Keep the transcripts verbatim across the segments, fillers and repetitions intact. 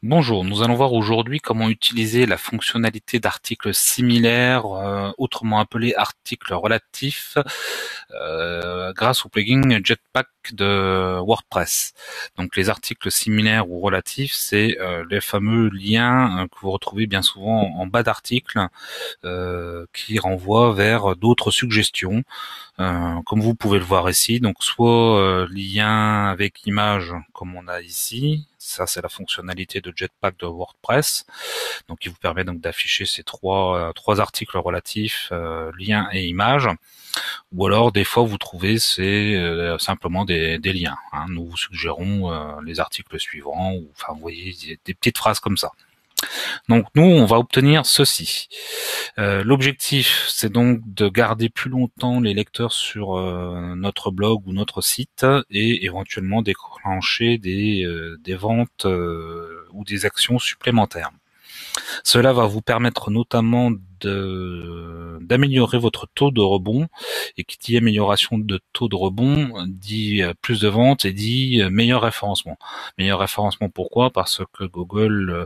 Bonjour, nous allons voir aujourd'hui comment utiliser la fonctionnalité d'articles similaires, euh, autrement appelé articles relatifs, euh, grâce au plugin Jetpack de WordPress. Donc les articles similaires ou relatifs, c'est euh, les fameux liens euh, que vous retrouvez bien souvent en bas d'articles euh, qui renvoient vers d'autres suggestions, euh, comme vous pouvez le voir ici. Donc soit euh, lien avec image comme on a ici, ça c'est la fonctionnalité de Jetpack de WordPress, donc qui vous permet donc d'afficher ces trois euh, trois articles relatifs, euh, liens et images. Ou alors des fois vous trouvez c'est euh, simplement des, des liens, hein. Nous vous suggérons euh, les articles suivants, ou enfin vous voyez des, des petites phrases comme ça. Donc nous on va obtenir ceci. Euh, L'objectif, c'est donc de garder plus longtemps les lecteurs sur euh, notre blog ou notre site, et éventuellement déclencher des, euh, des ventes euh, ou des actions supplémentaires. Cela va vous permettre notamment de d'améliorer votre taux de rebond, et qui dit amélioration de taux de rebond dit plus de ventes et dit meilleur référencement. Meilleur référencement, pourquoi? Parce que Google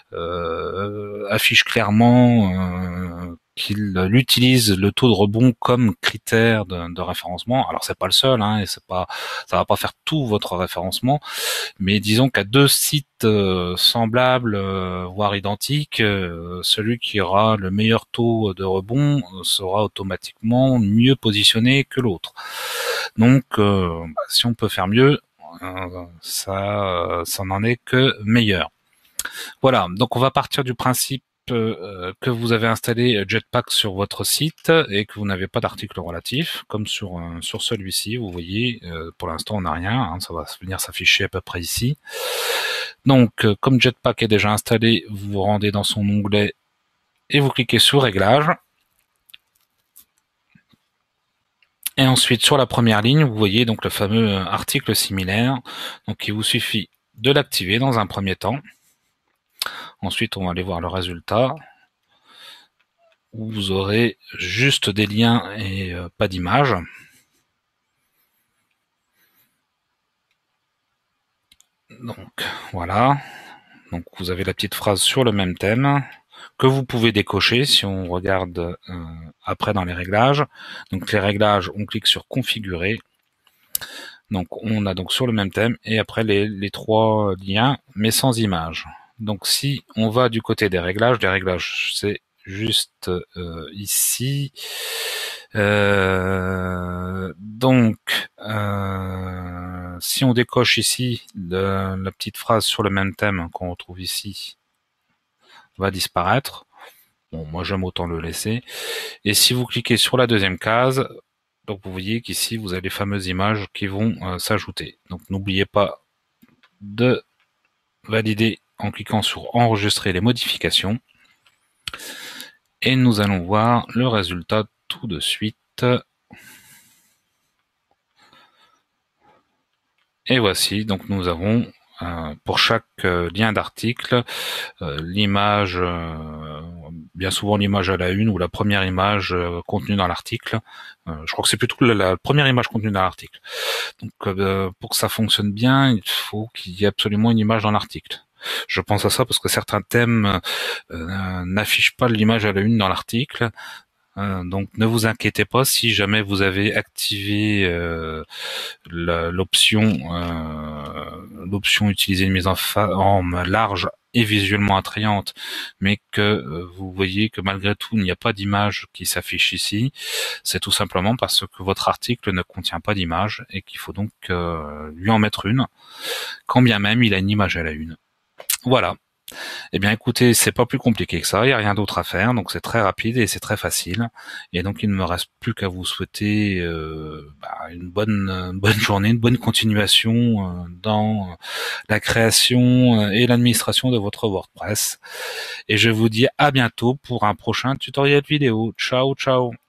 euh, affiche clairement euh, qu'il utilise le taux de rebond comme critère de, de référencement. Alors c'est pas le seul, hein, et c'est pas, ça va pas faire tout votre référencement, mais disons qu'à deux sites euh, semblables, euh, voire identiques, euh, celui qui aura le meilleur taux de rebond sera automatiquement mieux positionné que l'autre. Donc, euh, bah, si on peut faire mieux, euh, ça, ça n'en est que meilleur. Voilà, donc on va partir du principe euh, que vous avez installé Jetpack sur votre site et que vous n'avez pas d'article relatif, comme sur euh, sur celui-ci. Vous voyez, euh, pour l'instant on n'a rien, hein, ça va venir s'afficher à peu près ici. Donc, euh, comme Jetpack est déjà installé, vous vous rendez dans son onglet et vous cliquez sur Réglages. Et ensuite, sur la première ligne, vous voyez donc le fameux article similaire. Donc, il vous suffit de l'activer dans un premier temps. Ensuite, on va aller voir le résultat, où vous aurez juste des liens et euh, pas d'image. Donc voilà, donc vous avez la petite phrase sur le même thème que vous pouvez décocher si on regarde euh, après dans les réglages. Donc les réglages, on clique sur configurer. Donc on a donc sur le même thème et après les, les trois liens mais sans image. Donc si on va du côté des réglages, les réglages c'est juste euh, ici. Euh, donc euh, si on décoche ici, le, la petite phrase sur le même thème qu'on retrouve ici va disparaître. Bon, moi j'aime autant le laisser. Et si vous cliquez sur la deuxième case, donc vous voyez qu'ici vous avez les fameuses images qui vont euh, s'ajouter. Donc n'oubliez pas de valider en cliquant sur enregistrer les modifications. Et nous allons voir le résultat tout de suite. Et voici, donc nous avons euh, pour chaque euh, lien d'article euh, l'image, euh, bien souvent l'image à la une ou la première image euh, contenue dans l'article. Euh, je crois que c'est plutôt la, la première image contenue dans l'article. Donc euh, pour que ça fonctionne bien, il faut qu'il y ait absolument une image dans l'article. Je pense à ça parce que certains thèmes euh, n'affichent pas l'image à la une dans l'article. Euh, donc ne vous inquiétez pas si jamais vous avez activé euh, l'option euh, l'option utiliser une mise en forme large et visuellement attrayante, mais que euh, vous voyez que malgré tout il n'y a pas d'image qui s'affiche ici. C'est tout simplement parce que votre article ne contient pas d'image et qu'il faut donc euh, lui en mettre une, quand bien même il a une image à la une. Voilà. Eh bien écoutez, c'est pas plus compliqué que ça, il n'y a rien d'autre à faire, donc c'est très rapide et c'est très facile. Et donc il ne me reste plus qu'à vous souhaiter euh, bah, une bonne une bonne journée, une bonne continuation euh, dans la création et l'administration de votre WordPress. Et je vous dis à bientôt pour un prochain tutoriel vidéo. Ciao, ciao.